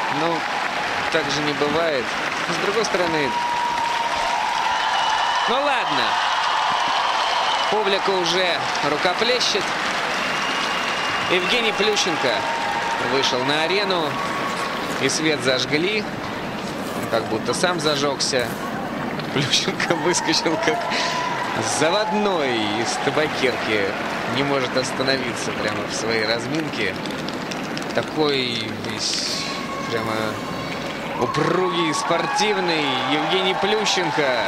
Ну, так же не бывает. С другой стороны, ну ладно. Публика уже рукоплещет. Евгений Плющенко вышел на арену, и свет зажгли. Он как будто сам зажегся. Плющенко выскочил как заводной из табакерки. Не может остановиться прямо в своей разминке. Такой весь прямо упругий, спортивный Евгений Плющенко.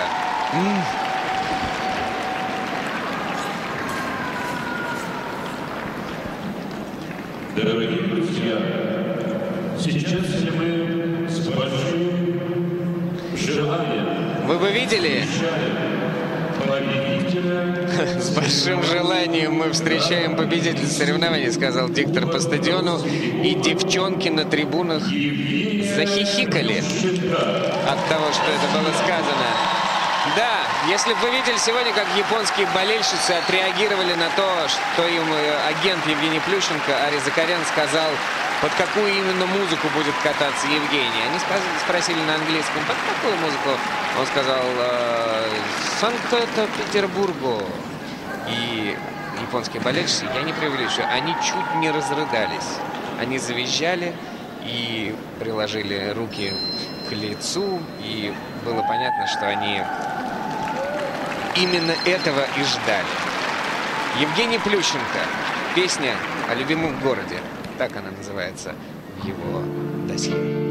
Дорогие друзья, сейчас мы с большим желанием... Вы бы видели? С большим желанием мы встречаем победителя соревнований, сказал диктор по стадиону. И девчонки на трибунах захихикали от того, что это было сказано. Да, если бы вы видели сегодня, как японские болельщицы отреагировали на то, что им агент Евгений Плющенко, Ари Закарян, сказал, под какую именно музыку будет кататься Евгений. Они спросили на английском, под какую музыку? Он сказал, Санкт-Петербургу. И японские болельщицы, я не преувеличиваю, они чуть не разрыдались. Они завизжали и приложили руки к лицу, и было понятно, что они именно этого и ждали. Евгений Плющенко. Песня о любимом городе. Так она называется в его досье.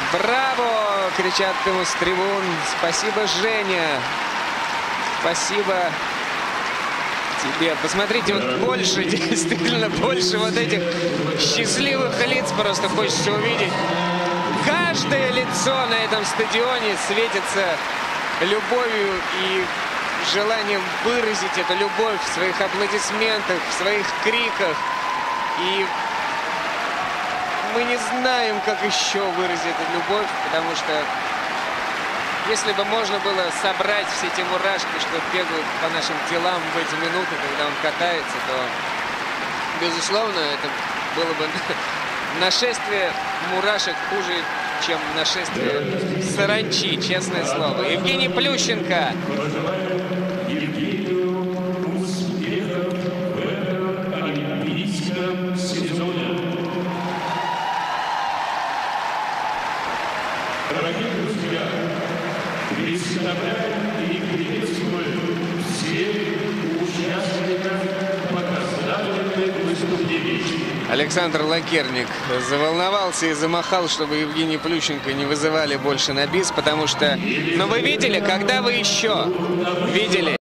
Браво! Кричат ему с трибун. Спасибо, Женя. Спасибо тебе. Посмотрите, вот больше, действительно, больше вот этих счастливых лиц просто хочется увидеть. Каждое лицо на этом стадионе светится любовью и желанием выразить эту любовь в своих аплодисментах, в своих криках. И мы не знаем, как еще выразить эту любовь, потому что если бы можно было собрать все эти мурашки, что бегают по нашим телам в эти минуты, когда он катается, то, безусловно, это было бы нашествие мурашек хуже, чем нашествие саранчи, честное слово. Евгений Плющенко. Дорогие друзья, представляем и приветствуем всех участников многославных выступлений. Александр Лакерник заволновался и замахал, чтобы Евгений Плющенко не вызывали больше на бис, потому что... Но вы видели, когда вы еще видели